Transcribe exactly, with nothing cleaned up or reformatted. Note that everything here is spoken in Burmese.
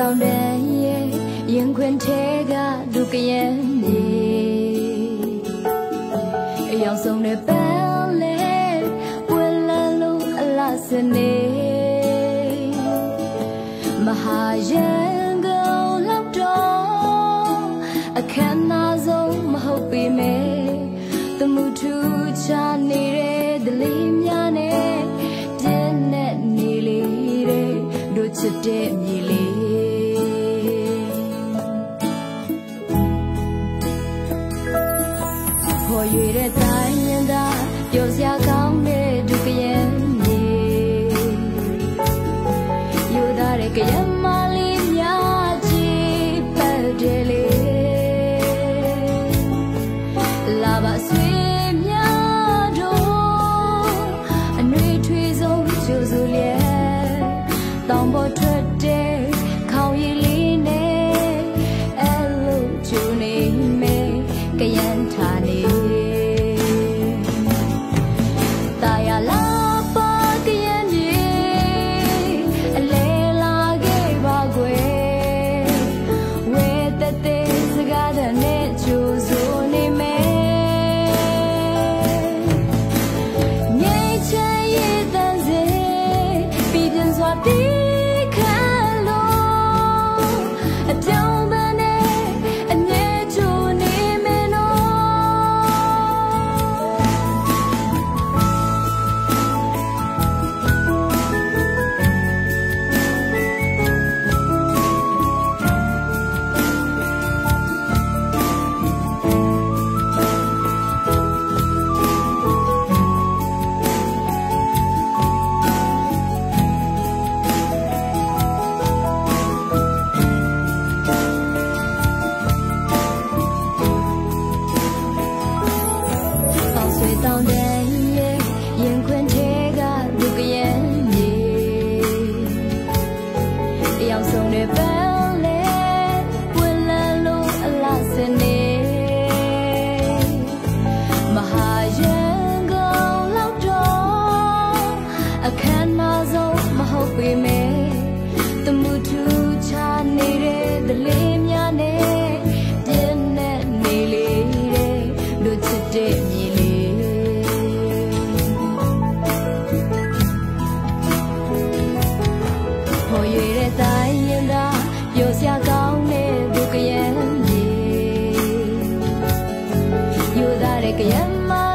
တောင်တန်းရဲ့ရင်ခွင်ထဲကဒုက္ခရဲ့မြေအယောင်ဆုံးတဲ့ပန်းလေပွင့်လန်းလို့အလားစနေမဟာရန်ကုန်လောက်တော့အခမ်းအနားဆုံးမဟုတ်ပေမဲ့တမှုထူချနေတဲ့ဒလေးများနဲ့ပြင်းနဲ့နေလေတဲ့တို့ချစ်တဲ့မြေလေးပေါ်ရွေတဲ့တိုင်းရင်သာပျော်စရာကောင်းတဲ့ဒုက္ခရဲ့မြေယူသားတဲ့ကရမလေးများချစ်ပတ်တယ်လေလာပါဆွေများတို့အနှွေထွေးဆုံးကျိုးစုလျက်တောင်ပေါ်ထွက်တဲ့ခေါင်ရည်လေးနဲ့အဲ့လိုကျိုးနေမယ်ကရန်ထားနေတောင်တန်းရဲ့ရင်ခွင်ထဲကဒုက္ခရဲ့မြေအယောင်ဆုံးတဲ့ပန်းလေပွင့်လန်းလို့အလားစနေမဟာရန်ကုန်လောက်တော့အခမ်းအနားဆုံးမဟုတ်ပေမဲ့တမှုထူချနေတဲ့ဒလေးများနဲ့ပြင်းနဲ့နေလေတဲ့တို့ချစ်တဲ့မြေပေါ်ရွေတဲ့တိုင်းရင်သာပျော်စရာကောင်းတဲ့ဒုက္ခရဲ့မြေယူသားတဲ့ကရမ